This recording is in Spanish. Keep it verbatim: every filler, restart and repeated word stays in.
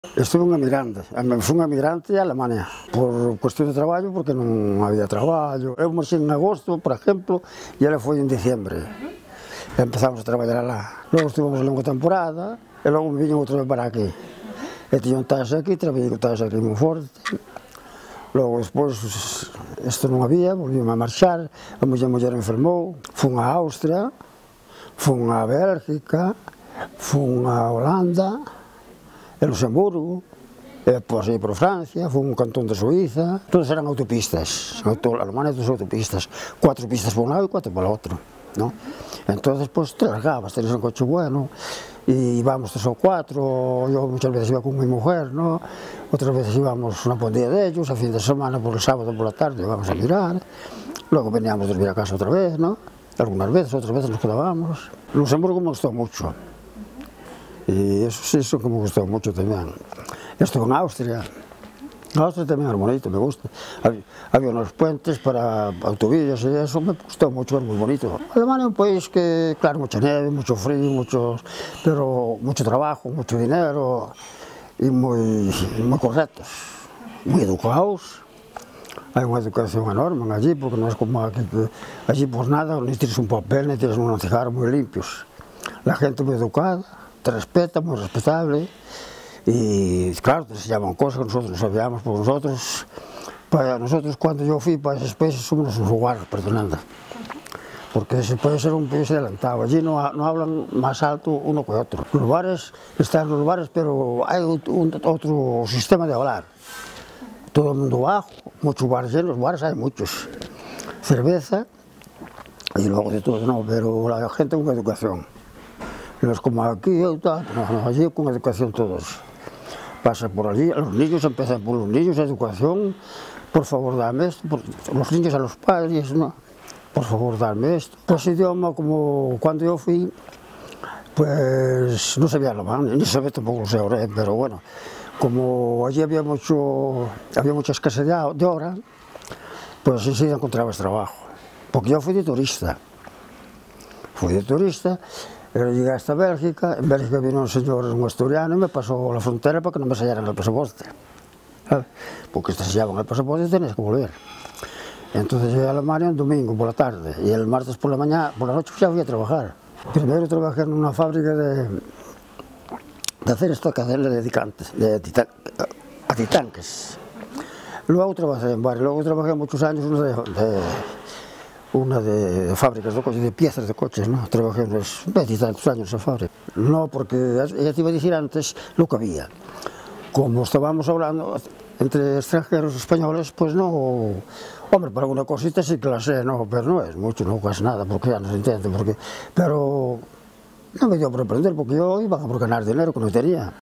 Estuve en emigrante, fui un emigrante a Alemania por cuestión de traballo, porque non había traballo. Eu marchei en agosto, por exemplo, e ela foi en diciembre. Empezamos a traballar lá. Logo estivemos longa temporada e logo me viñen outra vez para aquí. E tiña un taxa aquí, traballei con taxa aquí moi forte. Logo despois, isto non había, volvíme a marchar, a muller muller enfermou, fun a Austria, fun a Bélgica, fun a Holanda, e Luxemburgo, e depois aí por Francia, fun un cantón de Suiza, todos eran autopistas, Alemania todas autopistas, cuatro pistas por un lado e cuatro por outro, ¿no? Entonces, pues te largabas, tenías un coche bueno, y íbamos tres o cuatro, yo muchas veces iba con mi mujer, ¿no? Otras veces íbamos una pandilla de ellos, a fin de semana, por el sábado por la tarde, íbamos a mirar, luego veníamos a dormir a casa otra vez, ¿no? Algunas veces, otras veces nos quedábamos. Luxemburgo me gustó mucho. Y eso sí, eso que me gustó mucho también. Estuve en Austria. Austria también era bonito, me gusta. Había, había unos puentes para autovías y eso me gustó mucho, era muy bonito. Alemania es un país que, claro, mucha nieve, mucho frío, mucho, pero mucho trabajo, mucho dinero y muy, muy correctos, muy educados. Hay una educación enorme allí, porque no es como aquí, que allí pues nada, ni tienes un papel, ni tienes unos cigarros muy limpios. La gente muy educada, te respeta, muy respetable, y claro, te enseñaban cosas que nosotros no sabíamos, porque nosotros, para nosotros cuando yo fui para esos países somos un lugar, perdonando, porque ese país era un país adelantado, allí no, no hablan más alto uno que otro. Los bares, están los bares, pero hay un, otro sistema de hablar, todo el mundo bajo, muchos bares llenos, bares hay muchos, cerveza, y luego de todo, no, pero la gente con educación. No es como aquí, no, no, allí con educación todos. Pasa por allí, los niños empiezan por los niños, educación, por favor dame esto, por, los niños a los padres, ¿no? Por favor dame esto. Pues idioma, como cuando yo fui, pues no sabía alemán, ni sabía tampoco lo sé ahora, pero bueno, como allí había mucho, había mucha escasez de hora, pues enseguida encontrabas trabajo. Porque yo fui de turista, fui de turista, pero llegué hasta Bélgica, en Bélgica vino un señor, un asturiano, y me pasó la frontera para que no me sellaran el pasaporte. ¿Sabes? Porque te sellaban el pasaporte y tenías que volver. Entonces llegué a Alemania un domingo por la tarde, y el martes por la mañana, por la noche ya fui a trabajar. Primero trabajé en una fábrica de, de hacer estocaderas de dedicantes, de titan, a titanques. Luego trabajé en varios, luego trabajé muchos años en una de, de una de fábricas de coches, de piezas de coches, ¿no? Trabajé unos veintitantos años en fábrica. No, porque ya te iba a decir antes lo que había. Como estábamos hablando entre extranjeros españoles, pues no, hombre, para alguna cosita sí que la sé, no, pero no es mucho, no casi nada, porque ya no se entiende, porque, pero no me dio por aprender, porque yo iba a por ganar dinero que no tenía.